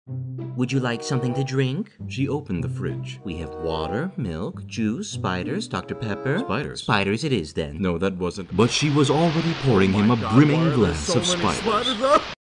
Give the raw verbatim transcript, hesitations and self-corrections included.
Would you like something to drink? She opened the fridge. We have water, milk, juice, spiders, Doctor Pepper. Spiders? Spiders it is then. No, that wasn't. But she was already pouring him a brimming glass of spiders.